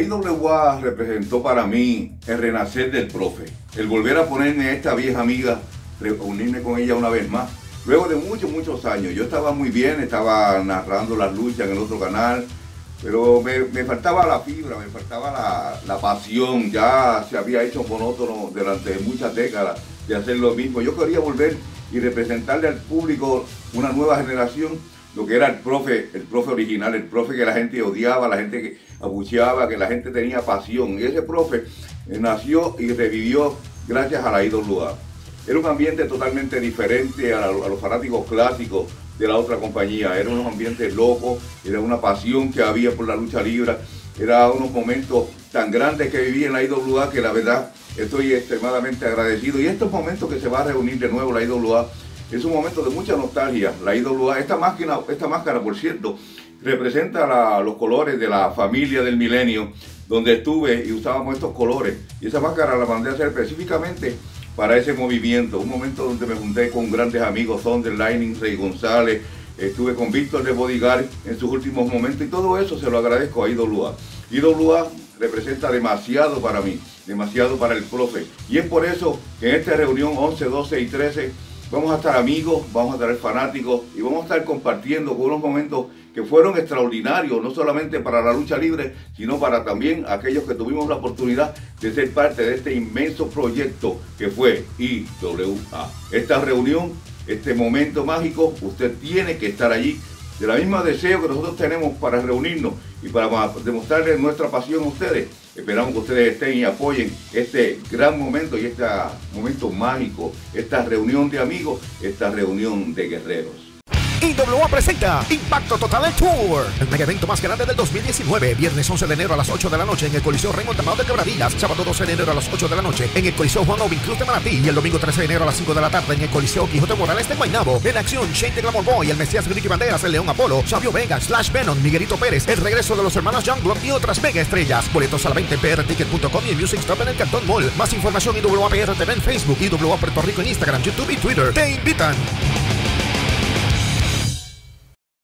IWA representó para mí el renacer del profe, el volver a ponerme a esta vieja amiga, reunirme con ella una vez más. Luego de muchos años, yo estaba muy bien, estaba narrando las luchas en el otro canal, pero me faltaba la fibra, me faltaba la pasión. Ya se había hecho monótono durante muchas décadas de hacer lo mismo. Yo quería volver y representarle al público una nueva generación, lo que era el profe original, el profe que la gente odiaba, la gente que abucheaba, que la gente tenía pasión. Y ese profe nació y revivió gracias a la IWA. Era un ambiente totalmente diferente a los fanáticos clásicos de la otra compañía. Era un ambiente loco, era una pasión que había por la lucha libre. Era unos momentos tan grandes que viví en la IWA que la verdad estoy extremadamente agradecido. Y estos momentos que se va a reunir de nuevo la IWA es un momento de mucha nostalgia. La IWA, esta máscara, por cierto, representa los colores de la familia del milenio, donde estuve y usábamos estos colores. Y esa máscara la mandé a hacer específicamente para ese movimiento, un momento donde me junté con grandes amigos, Thunder Lightning, Rey González, estuve con Víctor de Bodyguard en sus últimos momentos, y todo eso se lo agradezco a IWA. IWA representa demasiado para mí, demasiado para el profe, y es por eso que en esta reunión 11, 12 y 13 vamos a estar amigos, vamos a estar fanáticos y vamos a estar compartiendo con unos momentos que fueron extraordinarios, no solamente para la lucha libre, sino para también aquellos que tuvimos la oportunidad de ser parte de este inmenso proyecto que fue IWA. Esta reunión, este momento mágico, usted tiene que estar allí. De la misma deseo que nosotros tenemos para reunirnos y para demostrarles nuestra pasión a ustedes, esperamos que ustedes estén y apoyen este gran momento y este momento mágico, esta reunión de amigos, esta reunión de guerreros. IWA presenta Impacto Total Tour, el mega evento más grande del 2019. Viernes 11 de enero a las 8 de la noche en el Coliseo Raymond Tamao de Quebradillas. Sábado 12 de enero a las 8 de la noche en el Coliseo Juan Ovin Cruz de Manatí. Y el domingo 13 de enero a las 5 de la tarde en el Coliseo Quijote Morales de Guaynabo. En acción, Shane the Glamour Boy, el Mesías Ricky Banderas, el León Apolo, Sabio Vega, Slash Venom, Miguelito Pérez, el regreso de los hermanos Youngblood y otras mega estrellas. Boletos a la venta en prticket.com y en Music Stop en el Cantón Mall. Más información IWA PRTV en Facebook, IWA Puerto Rico en Instagram, YouTube y Twitter. ¡Te invitan!